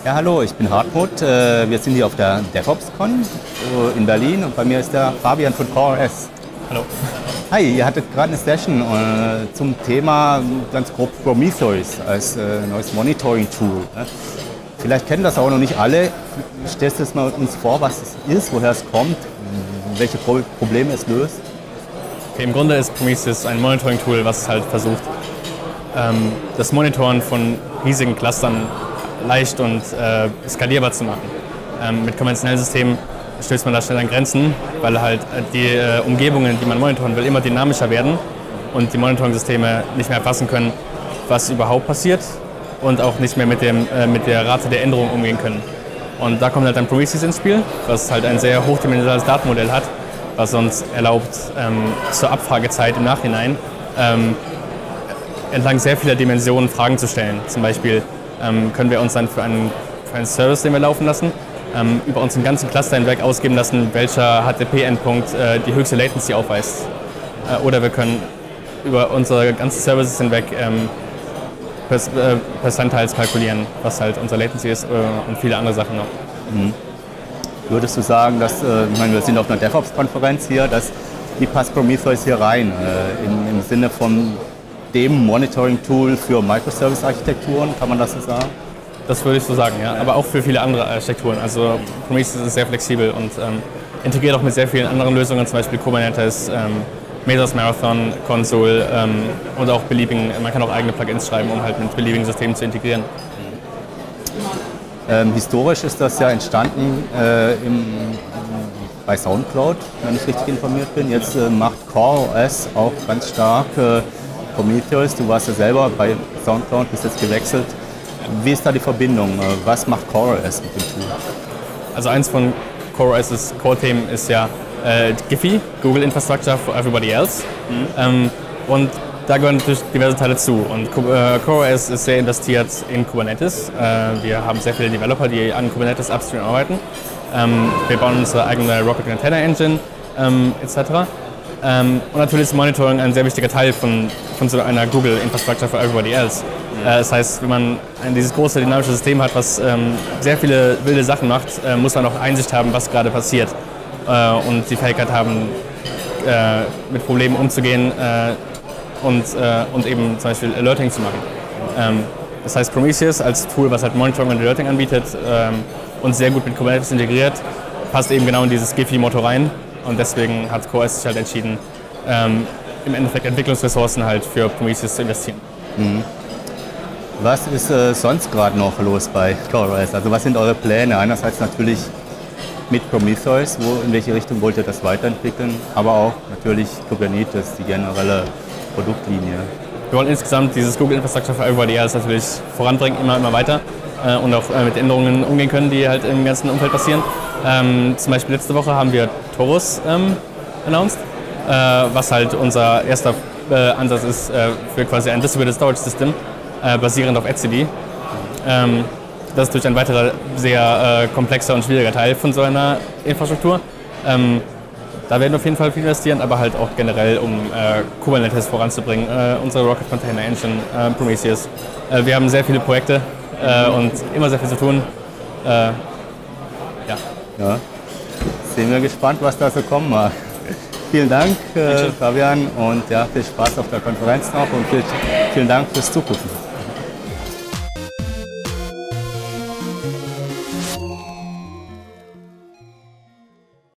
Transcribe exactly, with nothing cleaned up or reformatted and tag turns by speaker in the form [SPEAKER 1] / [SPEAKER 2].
[SPEAKER 1] Ja, hallo, ich bin Hartmut. Wir sind hier auf der DevOps-Con in Berlin und bei mir ist der Fabian von CoreOS.
[SPEAKER 2] Hallo.
[SPEAKER 1] Hi, ihr hattet gerade eine Session zum Thema ganz grob Prometheus als neues Monitoring-Tool. Vielleicht kennen das auch noch nicht alle. Stellst du es mal uns vor, was es ist, woher es kommt, welche Probleme es löst?
[SPEAKER 2] Okay, im Grunde ist Prometheus ein Monitoring-Tool, was halt versucht, das Monitoren von riesigen Clustern leicht und äh, skalierbar zu machen. Ähm, mit konventionellen Systemen stößt man da schnell an Grenzen, weil halt die äh, Umgebungen, die man monitoren will, immer dynamischer werden und die Monitoring-Systeme nicht mehr erfassen können, was überhaupt passiert und auch nicht mehr mit, dem, äh, mit der Rate der Änderung umgehen können. Und da kommt halt dann Prometheus ins Spiel, was halt ein sehr hochdimensionales Datenmodell hat, was uns erlaubt, ähm, zur Abfragezeit im Nachhinein ähm, entlang sehr vieler Dimensionen Fragen zu stellen. Zum Beispiel ähm, können wir uns dann für einen, für einen Service, den wir laufen lassen, ähm, über unseren ganzen Cluster hinweg ausgeben lassen, welcher H T T P-Endpunkt äh, die höchste Latency aufweist. Äh, oder wir können über unsere ganzen Services hinweg ähm, Pers äh, Percentiles kalkulieren, was halt unsere Latency ist äh, und viele andere Sachen noch.
[SPEAKER 1] Mhm. Würdest du sagen, dass, äh, ich meine, wir sind auf einer DevOps-Konferenz hier, dass, wie passt Prometheus hier rein, äh, im, im Sinne von dem Monitoring-Tool für Microservice-Architekturen, kann man das so sagen?
[SPEAKER 2] Das würde ich so sagen, ja. Aber auch für viele andere Architekturen. Also Prometheus ist sehr flexibel und ähm, integriert auch mit sehr vielen anderen Lösungen, zum Beispiel Kubernetes, ähm, Mesos Marathon, Consul ähm, und auch beliebigen, man kann auch eigene Plugins schreiben, um halt mit beliebigen Systemen zu integrieren.
[SPEAKER 1] Ähm, historisch ist das ja entstanden äh, im, bei Soundcloud, wenn ich richtig informiert bin. Jetzt äh, macht CoreOS auch ganz stark äh, Prometheus. Du warst ja selber bei Soundcloud, bist jetzt gewechselt. Wie ist da die Verbindung? Was macht CoreOS mit dem Tool?
[SPEAKER 2] Also eins von CoreOS' Core-Themen ist ja äh, Giphy, Google Infrastructure for Everybody Else. Mhm. Ähm, und da gehören natürlich diverse Teile zu. Und äh, CoreOS ist sehr investiert in Kubernetes. Äh, wir haben sehr viele Developer, die an Kubernetes Upstream arbeiten. Ähm, wir bauen unsere eigene Rocket Container Engine ähm, et cetera. Ähm, und natürlich ist Monitoring ein sehr wichtiger Teil von, von so einer Google Infrastructure for Everybody Else. Mhm. Äh, das heißt, wenn man ein, dieses große dynamische System hat, was ähm, sehr viele wilde Sachen macht, äh, muss man auch Einsicht haben, was gerade passiert äh, und die Fähigkeit haben, äh, mit Problemen umzugehen äh, und, äh, und eben zum Beispiel Alerting zu machen. Ähm, das heißt, Prometheus als Tool, was halt Monitoring und Alerting anbietet ähm, und sehr gut mit Kubernetes integriert, passt eben genau in dieses Giphy-Motto rein. Und deswegen hat CoreOS sich halt entschieden, ähm, im Endeffekt Entwicklungsressourcen halt für Prometheus zu investieren.
[SPEAKER 1] Mhm. Was ist äh, sonst gerade noch los bei CoreOS? Also was sind eure Pläne? Einerseits natürlich mit Prometheus, wo, in welche Richtung wollt ihr das weiterentwickeln, aber auch natürlich Kubernetes, die generelle Produktlinie.
[SPEAKER 2] Wir wollen insgesamt dieses Google Infrastructure for Everybody Else natürlich voranbringen, immer, immer weiter äh, und auch äh, mit Änderungen umgehen können, die halt im ganzen Umfeld passieren. Ähm, zum Beispiel letzte Woche haben wir Torus ähm, announced, äh, was halt unser erster äh, Ansatz ist äh, für quasi ein Distributed Storage System, äh, basierend auf etcd. Ähm, das ist durch ein weiterer sehr äh, komplexer und schwieriger Teil von so einer Infrastruktur. Ähm, da werden wir auf jeden Fall viel investieren, aber halt auch generell, um äh, Kubernetes voranzubringen, äh, unsere Rocket Container Engine, äh, Prometheus. Äh, wir haben sehr viele Projekte äh, und immer sehr viel zu tun. Äh, ja.
[SPEAKER 1] Ja, sind wir gespannt, was da so kommen mag. Vielen Dank, äh, Fabian, und ja, viel Spaß auf der Konferenz noch und viel, vielen Dank fürs Zugucken.